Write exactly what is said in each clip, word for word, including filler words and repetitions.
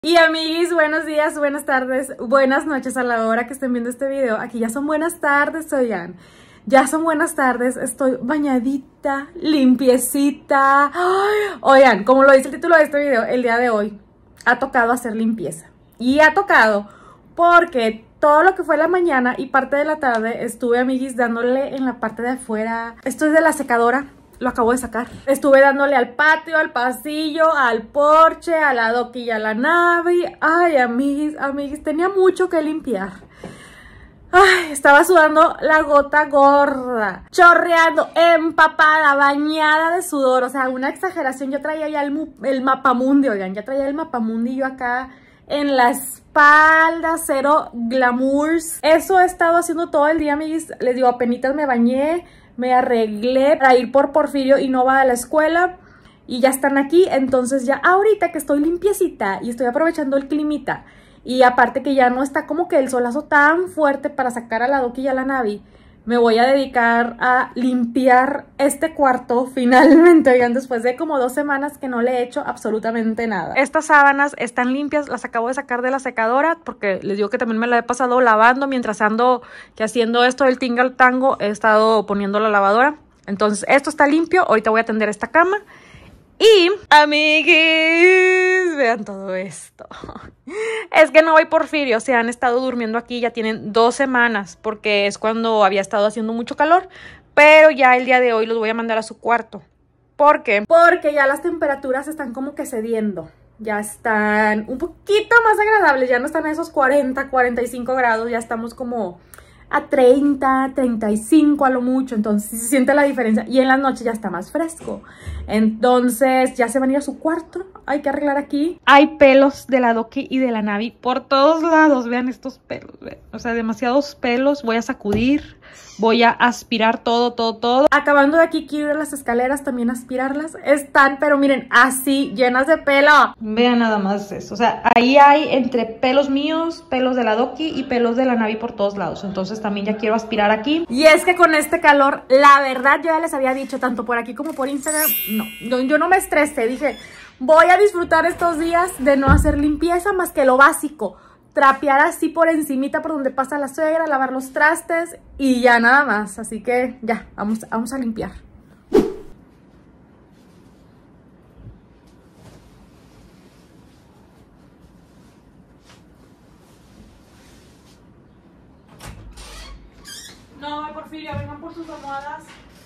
Y amiguis, buenos días, buenas tardes, buenas noches a la hora que estén viendo este video. Aquí ya son buenas tardes, oigan. Ya son buenas tardes, estoy bañadita, limpiecita. ¡Ay! Oigan, como lo dice el título de este video, el día de hoy ha tocado hacer limpieza. Y ha tocado porque todo lo que fue la mañana y parte de la tarde estuve, amiguis, dándole en la parte de afuera. Esto es de la secadora. Lo acabo de sacar. Estuve dándole al patio, al pasillo, al porche, a la doqui y a la Navi. Ay, amiguis, amiguis, tenía mucho que limpiar. Ay, estaba sudando la gota gorda, chorreando, empapada, bañada de sudor. O sea, una exageración. Yo traía ya el, el mapamundi, oigan, ya traía el mapamundi yo acá en la espalda, cero glamours. Eso he estado haciendo todo el día, amiguis. Les digo, apenitas me bañé, me arreglé para ir por Porfirio y no va a la escuela. Y ya están aquí, entonces ya ahorita que estoy limpiecita y estoy aprovechando el climita. Y aparte que ya no está como que el solazo tan fuerte para sacar a la doqui y a la Navi, me voy a dedicar a limpiar este cuarto finalmente, oigan, después de como dos semanas que no le he hecho absolutamente nada. Estas sábanas están limpias, las acabo de sacar de la secadora porque les digo que también me la he pasado lavando mientras ando que haciendo esto del tingle tango, he estado poniendo la lavadora. Entonces esto está limpio, ahorita voy a tender esta cama. Y, amiguis, vean todo esto. Es que no voy Porfirio, se han estado durmiendo aquí, ya tienen dos semanas, porque es cuando había estado haciendo mucho calor, pero ya el día de hoy los voy a mandar a su cuarto. ¿Por qué? Porque ya las temperaturas están como que cediendo, ya están un poquito más agradables, ya no están a esos cuarenta, cuarenta y cinco grados, ya estamos como a treinta, treinta y cinco a lo mucho, entonces sí se siente la diferencia. Y en la noche ya está más fresco. Entonces ya se van a ir a su cuarto. Hay que arreglar aquí. Hay pelos de la doqui y de la Navi por todos lados. Vean estos pelos, vean. O sea, demasiados pelos. Voy a sacudir, voy a aspirar todo, todo, todo. Acabando de aquí, quiero ir a las escaleras también a aspirarlas. Están, pero miren, así, llenas de pelo. Vean nada más eso. O sea, ahí hay entre pelos míos, pelos de la doqui y pelos de la Navi por todos lados. Entonces también ya quiero aspirar aquí. Y es que con este calor, la verdad, yo ya les había dicho, tanto por aquí como por Instagram, no, yo, yo no me estresé. Dije, voy a disfrutar estos días de no hacer limpieza más que lo básico. Trapear así por encimita por donde pasa la suegra, lavar los trastes y ya nada más. Así que ya, vamos, vamos a limpiar. No, Porfirio, vengan por sus almohadas.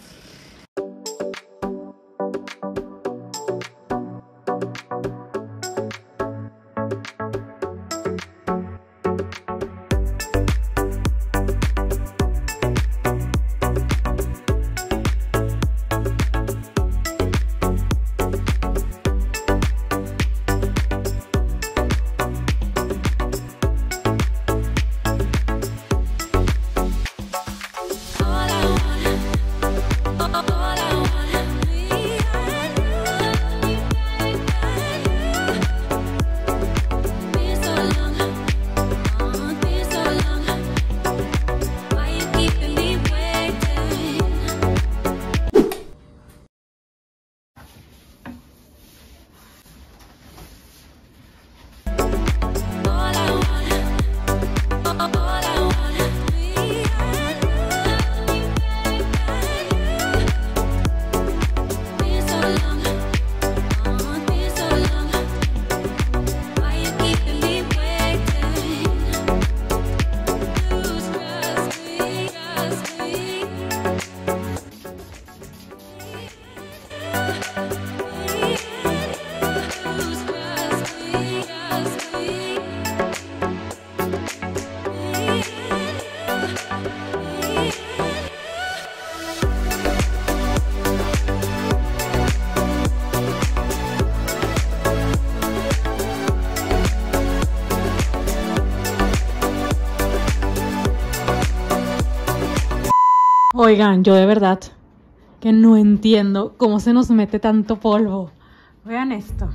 Oigan, yo de verdad que no entiendo cómo se nos mete tanto polvo. Vean esto.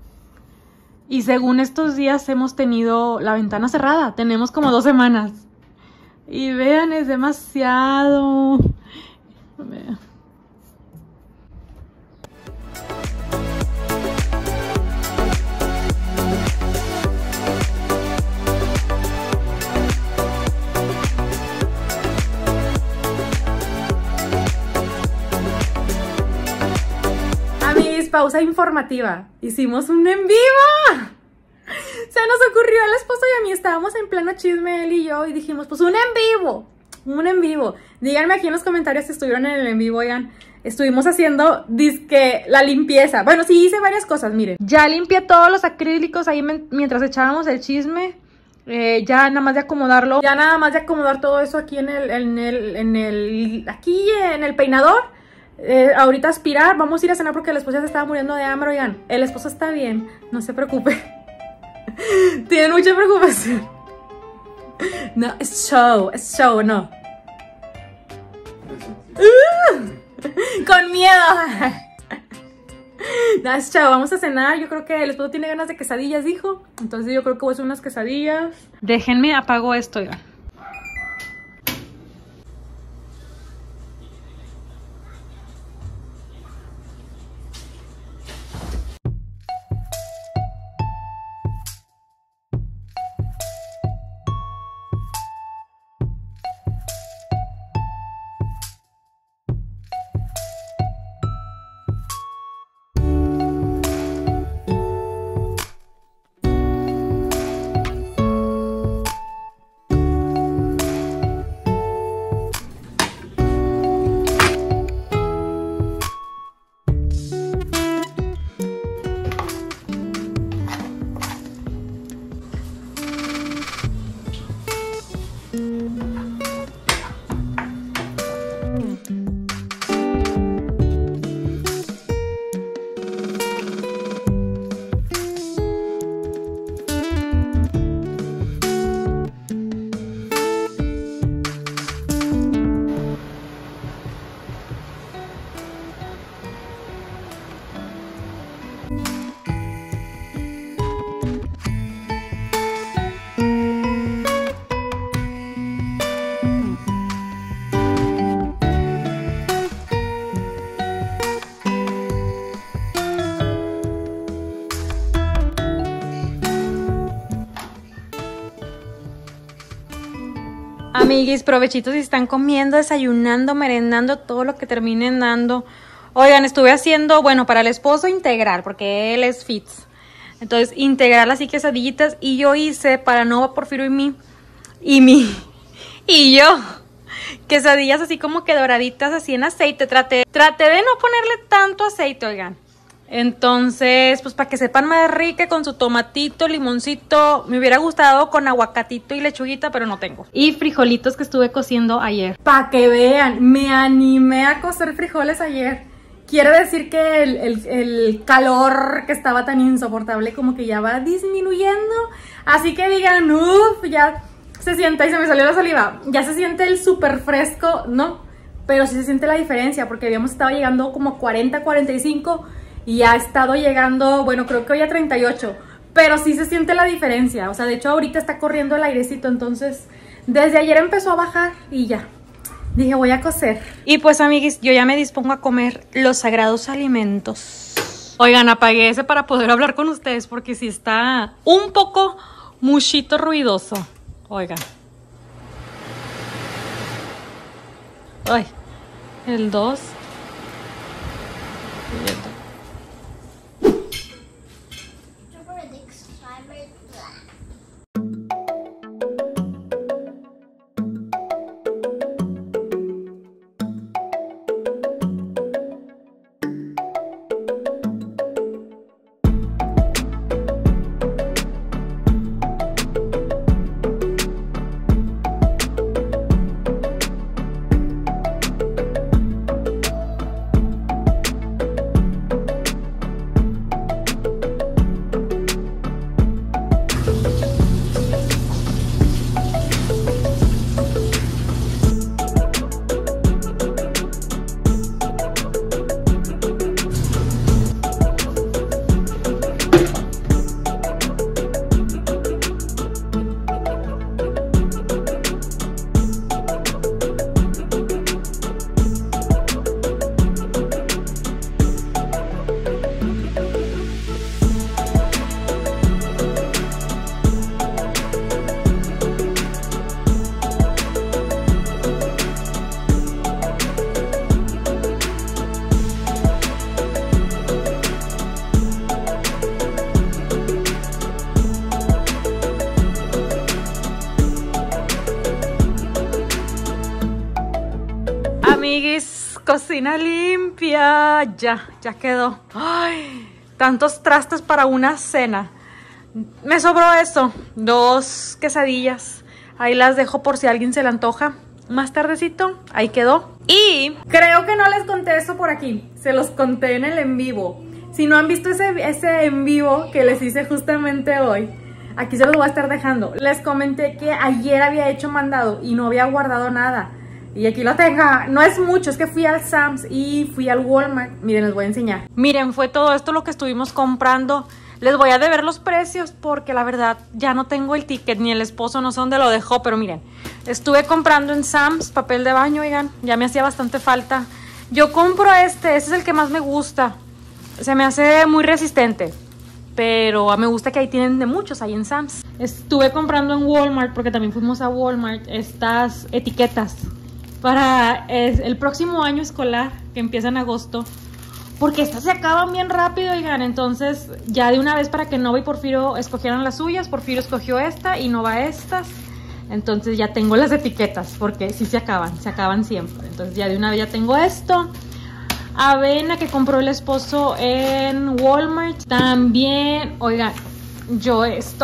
Y según estos días hemos tenido la ventana cerrada. Tenemos como dos semanas. Y vean, es demasiado. Vean. pausa informativa. Hicimos un en vivo. Se nos ocurrió al esposo y a mí, estábamos en pleno chisme él y yo y dijimos, pues un en vivo, un en vivo. Díganme aquí en los comentarios si estuvieron en el en vivo, oigan. Estuvimos haciendo disque la limpieza. Bueno, sí hice varias cosas, miren. Ya limpié todos los acrílicos ahí mientras echábamos el chisme. Eh, ya nada más de acomodarlo. Ya nada más de acomodar todo eso aquí en el, en el, en el, aquí en el peinador. Eh, ahorita aspirar, vamos a ir a cenar porque el esposo ya se estaba muriendo de hambre, oigan. El esposo está bien, no se preocupe. Tienen mucha preocupación. No, es show, es show, no. Uh. Con miedo. No, chao, vamos a cenar. Yo creo que el esposo tiene ganas de quesadillas, dijo. Entonces yo creo que voy a hacer unas quesadillas. Déjenme, apago esto, ya. Amiguis, provechitos si están comiendo, desayunando, merendando, todo lo que terminen dando. Oigan, estuve haciendo, bueno, para el esposo integral, porque él es fits. Entonces, integral así quesadillitas. Y yo hice para Nova, Porfirio y mí, y mí, y yo, quesadillas así como que doraditas, así en aceite. Traté, traté de no ponerle tanto aceite, oigan. Entonces, pues para que sepan más rica, con su tomatito, limoncito. Me hubiera gustado con aguacatito y lechuguita, pero no tengo. Y frijolitos que estuve cociendo ayer. Para que vean, me animé a cocer frijoles ayer. Quiere decir que el, el, el calor que estaba tan insoportable como que ya va disminuyendo. Así que digan, uff, ya se siente, y se me salió la saliva. Ya se siente el súper fresco, ¿no? Pero sí se siente la diferencia, porque habíamos estado llegando como cuarenta, cuarenta y cinco... y ha estado llegando, bueno, creo que hoy a treinta y ocho. Pero sí se siente la diferencia. O sea, de hecho ahorita está corriendo el airecito. Entonces, desde ayer empezó a bajar y ya. Dije, voy a cocer. Y pues, amiguis, yo ya me dispongo a comer los sagrados alimentos. Oigan, apagué ese para poder hablar con ustedes, porque sí está un poco muchito ruidoso. Oigan. Ay, el dos. cocina limpia. Ya, ya quedó. Ay, tantos trastes para una cena. Me sobró eso, dos quesadillas. Ahí las dejo por si a alguien se le antoja. Más tardecito, ahí quedó. Y creo que no les conté eso por aquí. Se los conté en el en vivo. Si no han visto ese, ese en vivo que les hice justamente hoy, aquí se los voy a estar dejando. Les comenté que ayer había hecho mandado y no había guardado nada. Y aquí lo tengo. No es mucho, es que fui al Sam's y fui al Walmart. Miren, les voy a enseñar. Miren, fue todo esto lo que estuvimos comprando. Les voy a deber los precios porque la verdad ya no tengo el ticket, ni el esposo no sé dónde lo dejó, pero miren, estuve comprando en Sam's papel de baño, oigan, ya me hacía bastante falta. Yo compro este, este es el que más me gusta, se me hace muy resistente, pero me gusta que ahí tienen de muchos, ahí en Sam's. Estuve comprando en Walmart porque también fuimos a Walmart estas etiquetas para el próximo año escolar que empieza en agosto. Porque estas se acaban bien rápido, oigan, entonces ya de una vez para que Nova y Porfirio escogieran las suyas, Porfirio escogió esta y Nova estas. Entonces ya tengo las etiquetas, porque sí se acaban, se acaban siempre. Entonces ya de una vez ya tengo esto. Avena que compró el esposo en Walmart. También, oigan, yo esto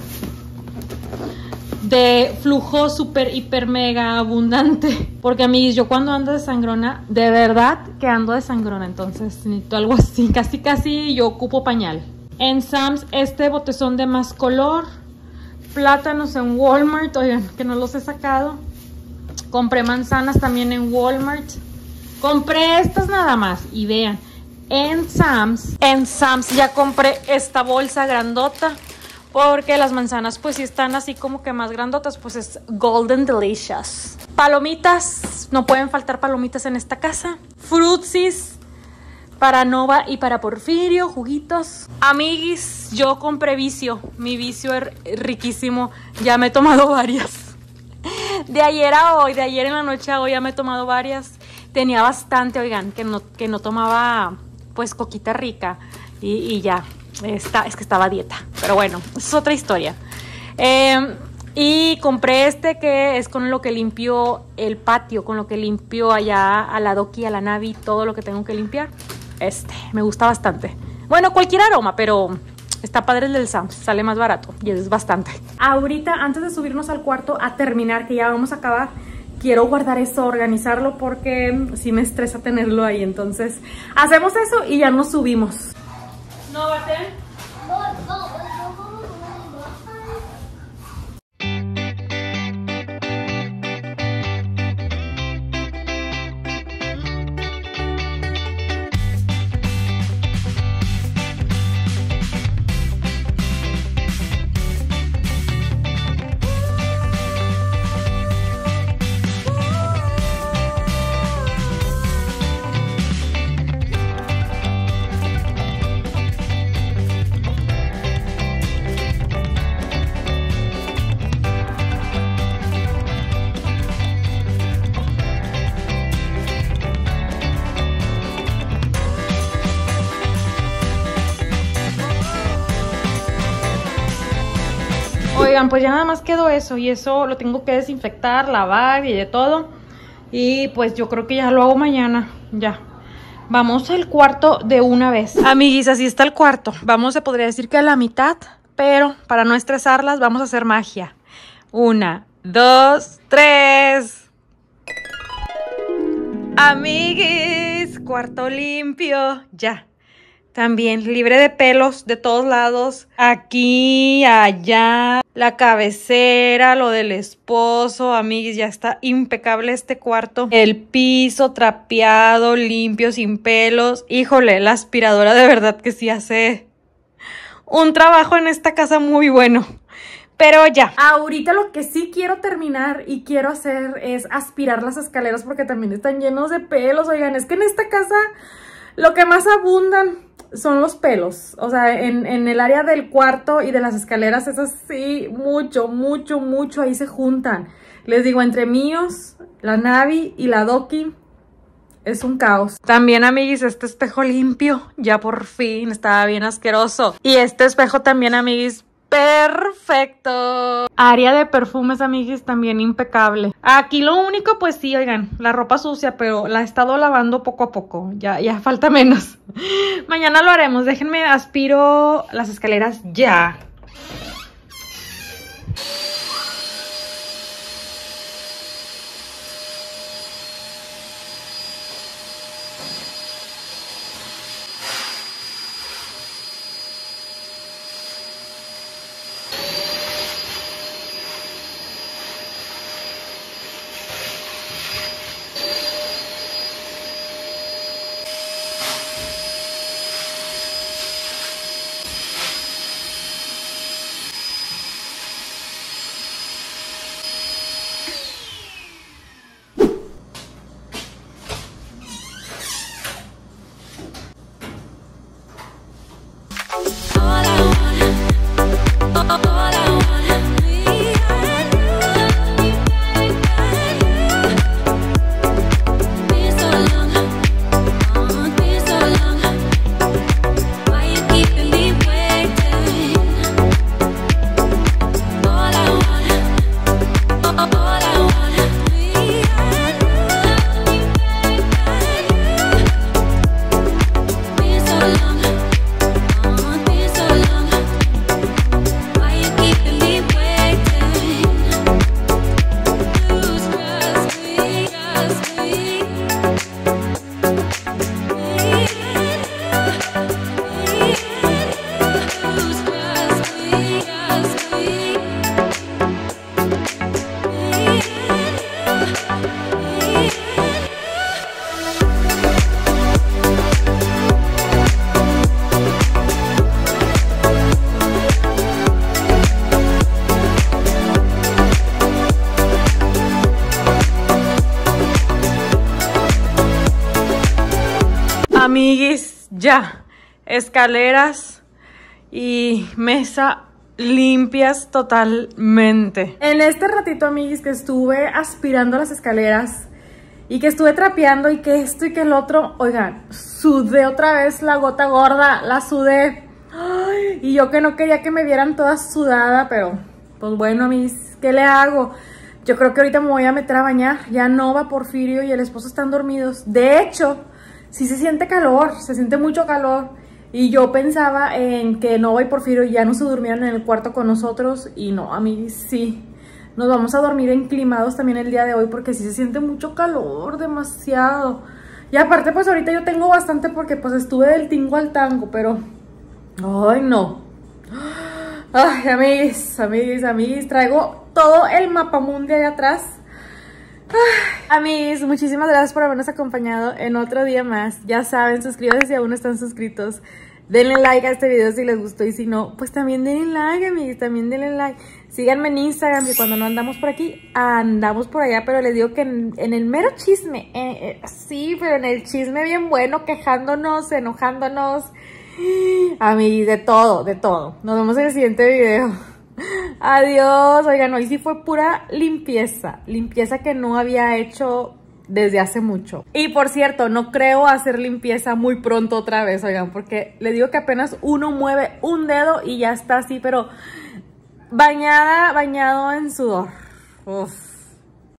de flujo súper, hiper, mega abundante. Porque a mí, yo cuando ando de sangrona, de verdad que ando de sangrona. Entonces necesito algo así, casi casi yo ocupo pañal. En Sam's este botezón de más color. Plátanos en Walmart, oigan, que no los he sacado. Compré manzanas también en Walmart. Compré estas nada más y vean, en Sam's, en Sam's ya compré esta bolsa grandota. Porque las manzanas pues sí están así como que más grandotas, pues es Golden Delicious. Palomitas, no pueden faltar palomitas en esta casa. Frutsis para Nova y para Porfirio, juguitos. Amiguis, yo compré Vicio, mi Vicio es riquísimo, ya me he tomado varias. De ayer a hoy, de ayer en la noche a hoy ya me he tomado varias. Tenía bastante, oigan, que no, que no tomaba pues coquita rica y, y ya. Esta, es que estaba a dieta, pero bueno, es otra historia. Eh, y compré este que es con lo que limpio el patio, con lo que limpio allá a la Doki, a la Navi, todo lo que tengo que limpiar. Este, me gusta bastante. Bueno, cualquier aroma, pero está padre el del Sam's, sale más barato y es bastante. Ahorita, antes de subirnos al cuarto a terminar, que ya vamos a acabar, quiero guardar eso, organizarlo, porque sí me estresa tenerlo ahí. Entonces, hacemos eso y ya nos subimos. No, Baten. Oigan, pues ya nada más quedó eso y eso lo tengo que desinfectar, lavar y de todo. Y pues yo creo que ya lo hago mañana, ya. Vamos al cuarto de una vez. Amiguis, así está el cuarto. Vamos, se podría decir que a la mitad, pero para no estresarlas vamos a hacer magia. Una, dos, tres. Amiguis, cuarto limpio, ya. También libre de pelos de todos lados. Aquí, allá, la cabecera, lo del esposo. Amiguis, ya está impecable este cuarto. El piso trapeado, limpio, sin pelos. Híjole, la aspiradora de verdad que sí hace un trabajo en esta casa muy bueno. Pero ya. Ahorita lo que sí quiero terminar y quiero hacer es aspirar las escaleras porque también están llenos de pelos. Oigan, es que en esta casa lo que más abundan son los pelos, o sea, en, en el área del cuarto y de las escaleras es así, mucho, mucho, mucho, ahí se juntan. Les digo, entre míos, la Navi y la Doki, es un caos. También, amiguis, este espejo limpio, ya por fin, estaba bien asqueroso. Y este espejo también, amiguis, perfecto. Área de perfumes, amiguis, también impecable. Aquí lo único, pues sí, oigan, la ropa sucia, pero la he estado lavando poco a poco. Ya, ya falta menos. Mañana lo haremos. Déjenme aspiro las escaleras ya. Amiguis, ya, escaleras y mesa limpias totalmente. En este ratito, amiguis, que estuve aspirando las escaleras y que estuve trapeando y que esto y que el otro, oigan, sudé otra vez la gota gorda, la sudé. Ay, y yo que no quería que me vieran toda sudada, pero pues bueno, amiguis, ¿qué le hago? Yo creo que ahorita me voy a meter a bañar. Ya Nova, Porfirio y el esposo están dormidos. De hecho, sí se siente calor, se siente mucho calor. Y yo pensaba en que Nova y Porfirio ya no se durmieran en el cuarto con nosotros. Y no, a mí sí. Nos vamos a dormir enclimados también el día de hoy porque sí se siente mucho calor, demasiado. Y aparte, pues ahorita yo tengo bastante porque pues estuve del tingo al tango, pero... ¡ay, no! Ay, amigos, amigos, amigos, traigo todo el mapamundi allá atrás. Ay, amigos, muchísimas gracias por habernos acompañado en otro día más. Ya saben, suscríbanse si aún no están suscritos. Denle like a este video si les gustó y si no, pues también denle like, amigos, también denle like. Síganme en Instagram, que cuando no andamos por aquí, andamos por allá, pero les digo que en, en el mero chisme, eh, eh, sí, pero en el chisme bien bueno, quejándonos, enojándonos, amigos, de todo, de todo. Nos vemos en el siguiente video. Adiós. Oigan, hoy sí fue pura limpieza, limpieza que no había hecho desde hace mucho. Y por cierto, no creo hacer limpieza muy pronto otra vez, oigan, porque les digo que apenas uno mueve un dedo y ya está así, pero bañada, bañado en sudor. Uf.